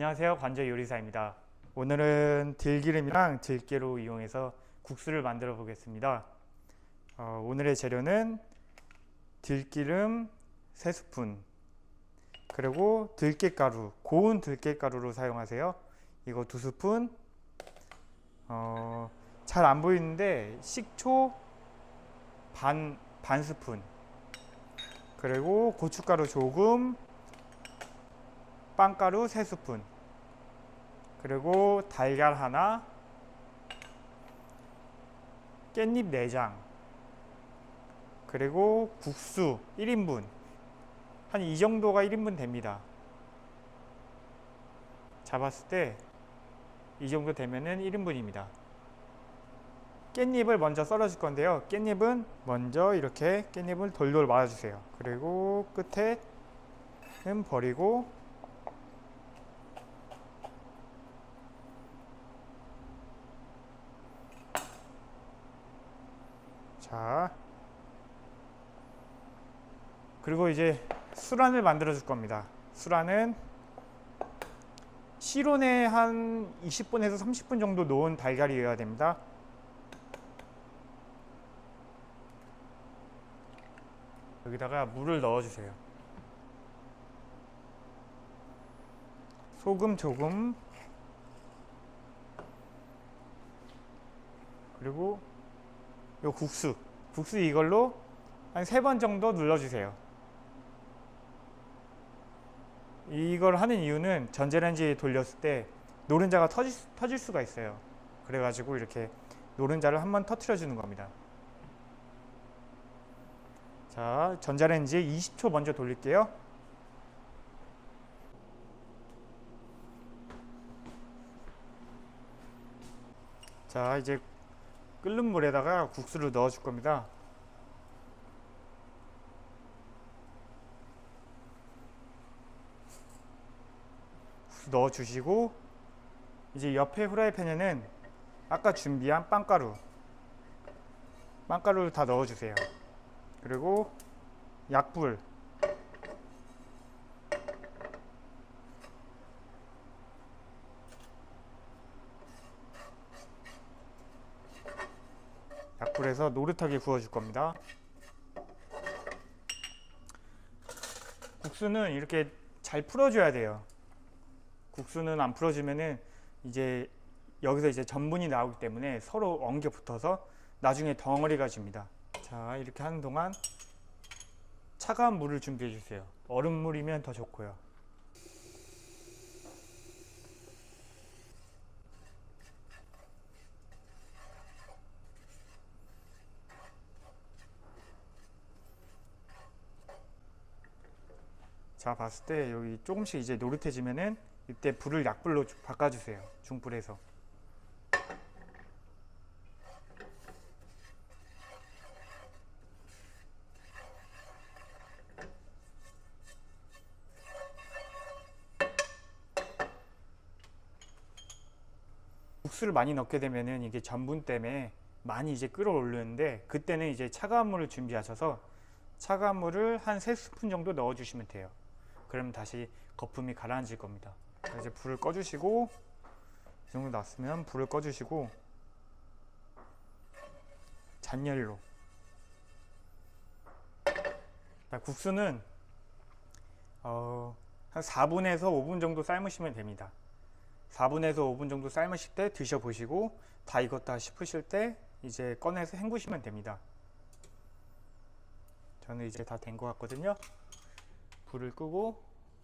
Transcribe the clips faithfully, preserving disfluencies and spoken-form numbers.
안녕하세요, 관저 요리사입니다. 오늘은 들기름이랑 들깨로 이용해서 국수를 만들어 보겠습니다. 어, 오늘의 재료는 들기름 세 스푼, 그리고 들깨가루, 고운 들깨가루로 사용하세요. 이거 두 스푼, 어, 잘 안 보이는데 식초 반, 반 스푼, 그리고 고춧가루 조금, 빵가루 세 스푼, 그리고 달걀 하나, 깻잎 네 장, 그리고 국수 일 인분. 한 이 정도가 일 인분 됩니다. 잡았을 때 이 정도 되면은 일 인분입니다. 깻잎을 먼저 썰어 줄 건데요. 깻잎은 먼저 이렇게 깻잎을 돌돌 말아 주세요. 그리고 끝에는 버리고, 자, 그리고 이제 술안을 만들어 줄 겁니다. 술안은 실온에 한 이십 분에서 삼십 분 정도 놓은 달걀이어야 됩니다. 여기다가 물을 넣어 주세요. 소금 조금, 그리고 요 국수 국수 이걸로 한 세 번 정도 눌러주세요. 이걸 하는 이유는 전자레인지에 돌렸을 때 노른자가 터질, 터질 수가 있어요. 그래가지고 이렇게 노른자를 한번 터트려 주는 겁니다. 자, 전자레인지에 이십 초 먼저 돌릴게요. 자, 이제 끓는 물에다가 국수를 넣어 줄 겁니다. 국수 넣어 주시고, 이제 옆에 후라이팬에는 아까 준비한 빵가루 빵가루를 다 넣어 주세요. 그리고 약불, 약불에서 노릇하게 구워 줄 겁니다. 국수는 이렇게 잘 풀어줘야 돼요. 국수는 안 풀어주면은 이제 여기서 이제 전분이 나오기 때문에 서로 엉겨 붙어서 나중에 덩어리가 집니다. 자, 이렇게 하는 동안 차가운 물을 준비해 주세요. 얼음물이면 더 좋고요. 자, 봤을 때 여기 조금씩 이제 노릇해지면은 이때 불을 약불로 바꿔주세요. 중불에서. 국수를 많이 넣게 되면은 이게 전분 때문에 많이 이제 끌어올르는데, 그때는 이제 차가운 물을 준비하셔서 차가운 물을 한 세 스푼 정도 넣어 주시면 돼요. 그럼 다시 거품이 가라앉을 겁니다. 이제 불을 꺼 주시고, 이 정도 났으면 불을 꺼 주시고, 잔열로. 국수는 어, 한 사 분에서 오 분 정도 삶으시면 됩니다. 사 분에서 오 분 정도 삶으실 때 드셔보시고, 다 익었다 싶으실 때 이제 꺼내서 헹구시면 됩니다. 저는 이제 다 된 것 같거든요. 불을 끄고,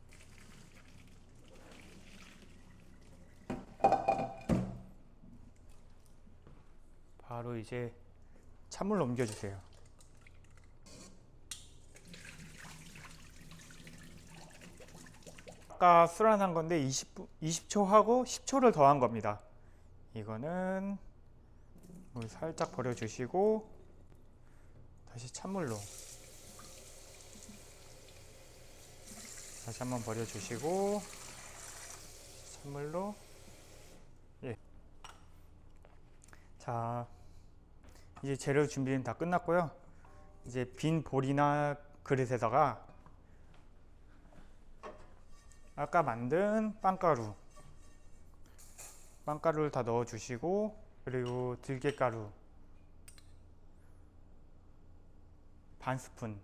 바로 이제 찬물 옮겨주세요. 아까 술안한 건데 이십 분, 이십 초 하고 십 초를 더한 겁니다. 이거는 물 살짝 버려주시고 다시 찬물로 다시 한번 버려주시고 찬물로. 예. 자, 이제 재료 준비는 다 끝났고요. 이제 빈 볼이나 그릇에다가 아까 만든 빵가루, 빵가루를 다 넣어 주시고, 그리고 들깨가루 반 스푼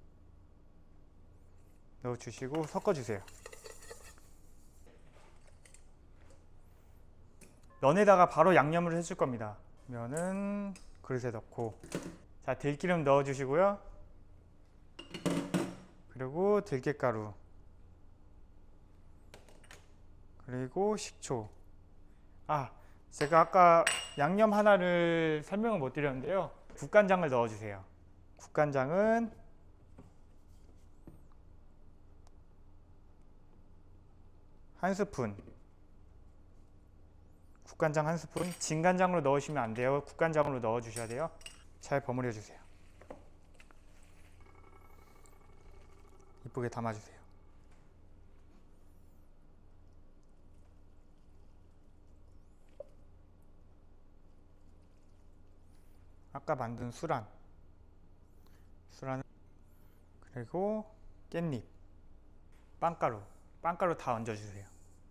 넣어 주시고 섞어 주세요. 면에다가 바로 양념을 해줄 겁니다. 면은 그릇에 넣고, 자, 들기름 넣어 주시고요. 그리고 들깨가루, 그리고 식초. 아, 제가 아까 양념 하나를 설명을 못 드렸는데요. 국간장을 넣어 주세요. 국간장은 한 스푼. 국간장 한 스푼. 진간장으로 넣으시면 안 돼요. 국간장으로 넣어 주셔야 돼요. 잘 버무려 주세요. 이쁘게 담아 주세요. 아까 만든 수란, 수란, 그리고 깻잎, 빵가루, 빵가루 다 얹어 주세요.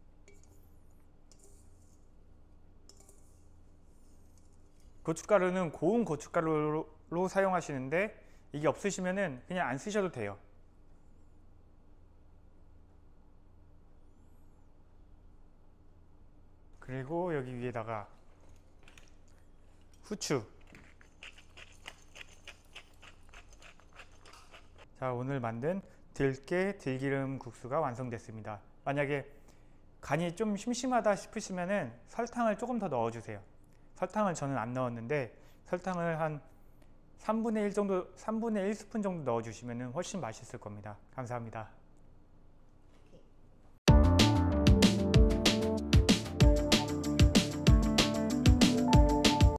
고춧가루는 고운 고춧가루로 사용하시는데, 이게 없으시면은 그냥 안 쓰셔도 돼요. 그리고 여기 위에다가 후추. 자, 오늘 만든 들깨 들기름 국수가 완성됐습니다. 만약에 간이 좀 심심하다 싶으시면은 설탕을 조금 더 넣어 주세요. 설탕을 저는 안 넣었는데, 설탕을 한 삼분의 일 정도, 삼분의 일 스푼 정도 넣어 주시면 훨씬 맛있을 겁니다. 감사합니다.